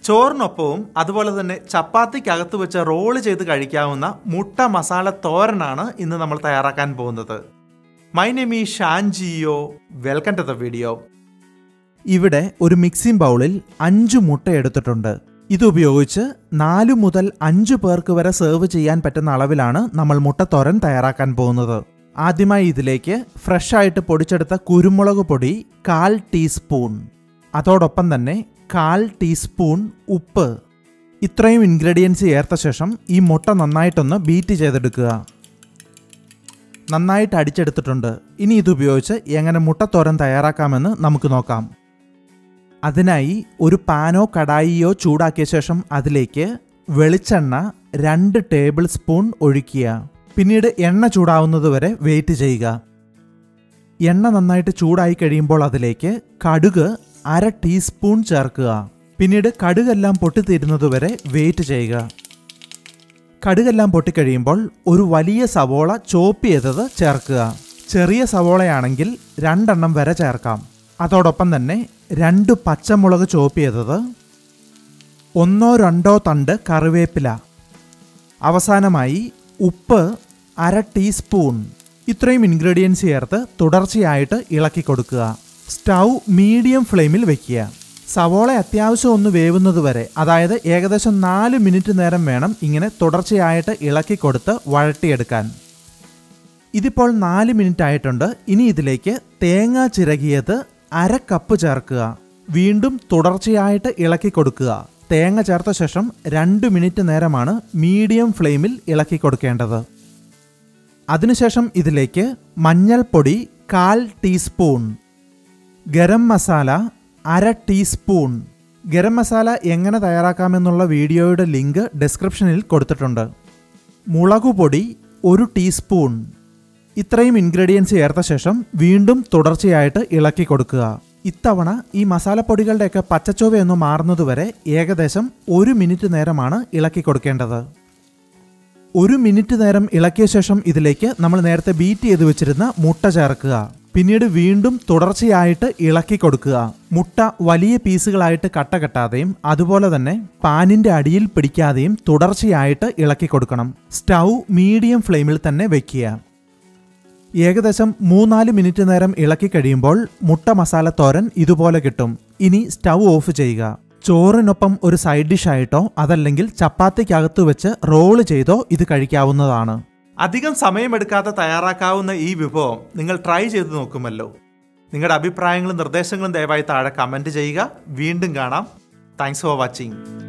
ചോറിനൊപ്പവും അതുപോലെ തന്നെ ചപ്പാത്തിക്കകത്ത് വെച്ച് റോള് ചെയ്ത് കഴിക്കാവുന്ന മുട്ട മസാല തോരനാണ് ഇന്ന് നമ്മൾ തയ്യാറാക്കാൻ പോകുന്നത്. My name is Shanjio. Welcome to the video. ഇവിടെ ഒരു മിക്സിംഗ് ബൗളിൽ 5 മുട്ട എടുത്തിട്ടുണ്ട്. ഇതുപയോഗിച്ച് 4 മുതൽ 5 പേർക്ക് വരെ സെർവ് ചെയ്യാൻ പറ്റുന്ന അളവിലാണ് നമ്മൾ മുട്ടത്തോരൻ തയ്യാറാക്കാൻ പോകുന്നത്. ആദ്യമായി ഇതിലേക്ക് ഫ്രഷ് ആയിട്ട് പൊടിച്ചെടുത്ത കുരുമുളക് പൊടി 1/4 ടീസ്പൂൺ, അതോടൊപ്പം തന്നെ 1/4 ടീസ്പൂൺ ഉപ്പ്. ഇത്രയും ഇൻഗ്രീഡിയൻസ് ചേർത്ത ശേഷം ഈ മുട്ട നന്നായിട്ടൊന്ന് ബീറ്റ് ചെയ്തെടുക്കുക. നന്നായിട്ട് അടിച്ചെടുത്തിട്ടുണ്ട്. ഇനി ഇതുപയോഗിച്ച് എങ്ങനെ മുട്ടത്തോരൻ തയ്യാറാക്കാമെന്ന് നമുക്ക് നോക്കാം. അതിനായി ഒരു പാനോ കടായിയോ ചൂടാക്കിയ ശേഷം അതിലേക്ക് വെളിച്ചെണ്ണ 2 ടേബിൾ സ്പൂൺ ഒഴിക്കുക. പിന്നീട് എണ്ണ ചൂടാവുന്നത് വരെ വെയിറ്റ് ചെയ്യുക. എണ്ണ നന്നായിട്ട് ചൂടായി കഴിയുമ്പോൾ അതിലേക്ക് കടുക് 1/2 ടീസ്പൂൺ ചേർക്കുക. പിന്നീട് കടുകെല്ലാം പൊട്ടിത്തീരുന്നതുവരെ വെയിറ്റ് ചെയ്യുക. കടുകെല്ലാം പൊട്ടിക്കഴിയുമ്പോൾ ഒരു വലിയ സവോള ചോപ്പ് ചെയ്തത് ചേർക്കുക. ചെറിയ സവോളയാണെങ്കിൽ 2 എണ്ണം വരെ ചേർക്കാം. അതോടൊപ്പം തന്നെ 2 പച്ചമുളക് ചോപ്പ് ചെയ്തത്, 1-2 തണ്ട് കറിവേപ്പില, അവസാനമായി ഉപ്പ് 1/2 ടീസ്പൂൺ. ഇത്രയും ഇൻഗ്രീഡിയൻസ് ചേർത്ത് തുടർച്ചയായിട്ട് ഇളക്കി കൊടുക്കുക. സ്റ്റൗ മീഡിയം ഫ്ലെയിമിൽ വെക്കുക. സവോള അത്യാവശ്യം ഒന്ന് വേവുന്നത് വരെ, അതായത് ഏകദേശം 4 മിനിറ്റ് നേരം വേണം ഇങ്ങനെ തുടർച്ചയായിട്ട് ഇളക്കി കൊടുത്ത് വഴട്ടിയെടുക്കാൻ. ഇതിപ്പോൾ 4 മിനിറ്റ് ആയിട്ടുണ്ട്. ഇനി ഇതിലേക്ക് തേങ്ങ ചിരകിയത് 1/2 കപ്പ് ചേർക്കുക. വീണ്ടും തുടർച്ചയായിട്ട് ഇളക്കി കൊടുക്കുക. തേങ്ങ ചേർത്ത ശേഷം 2 മിനിറ്റ് നേരമാണ് മീഡിയം ഫ്ലെയിമിൽ ഇളക്കി കൊടുക്കേണ്ടത്. അതിനുശേഷം ഇതിലേക്ക് മഞ്ഞൾപ്പൊടി 1/4 ടീസ്പൂൺ, ഗരം മസാല 1/2 ടീസ്പൂൺ. ഗരം മസാല എങ്ങനെ തയ്യാറാക്കാമെന്നുള്ള വീഡിയോയുടെ ലിങ്ക് ഡിസ്ക്രിപ്ഷനിൽ കൊടുത്തിട്ടുണ്ട്. മുളകുപൊടി 1 ടീസ്പൂൺ. ഇത്രയും ഇൻഗ്രീഡിയൻസ് ചേർത്ത ശേഷം വീണ്ടും തുടർച്ചയായിട്ട് ഇളക്കി കൊടുക്കുക. ഇത്തവണ ഈ മസാലപ്പൊടികളുടെയൊക്കെ പച്ചച്ചൊവയൊന്ന് മാറുന്നതുവരെ ഏകദേശം 1 മിനിറ്റ് നേരമാണ് ഇളക്കി കൊടുക്കേണ്ടത്. 1 മിനിറ്റ് നേരം ഇളക്കിയ ശേഷം ഇതിലേക്ക് നമ്മൾ നേരത്തെ ബീറ്റ് ചെയ്ത് വെച്ചിരുന്ന മുട്ട ചേർക്കുക. പിന്നീട് വീണ്ടും തുടർച്ചയായിട്ട് ഇളക്കി കൊടുക്കുക. മുട്ട വലിയ പീസുകളായിട്ട് കട്ട കെട്ടാതെയും അതുപോലെ തന്നെ പാനിന്റെ അടിയിൽ പിടിക്കാതെയും തുടർച്ചയായിട്ട് ഇളക്കി കൊടുക്കണം. സ്റ്റൗ മീഡിയം ഫ്ലെയിമിൽ തന്നെ വെക്കുക. ഏകദേശം 3-4 മിനിറ്റ് നേരം ഇളക്കി കഴിയുമ്പോൾ മുട്ട മസാല തോരൻ ഇതുപോലെ കിട്ടും. ഇനി സ്റ്റൗ ഓഫ് ചെയ്യുക. ചോറിനൊപ്പം ഒരു സൈഡ് ഡിഷ് ആയിട്ടോ അതല്ലെങ്കിൽ ചപ്പാത്തിക്കകത്ത് വെച്ച് റോള് ചെയ്തോ ഇത് കഴിക്കാവുന്നതാണ്. അധികം സമയമെടുക്കാതെ തയ്യാറാക്കാവുന്ന ഈ വിഭവം നിങ്ങൾ ട്രൈ ചെയ്ത് നോക്കുമല്ലോ. നിങ്ങളുടെ അഭിപ്രായങ്ങളും നിർദ്ദേശങ്ങളും ദയവായി താഴെ കമൻറ്റ് ചെയ്യുക. വീണ്ടും കാണാം. Thanks for watching.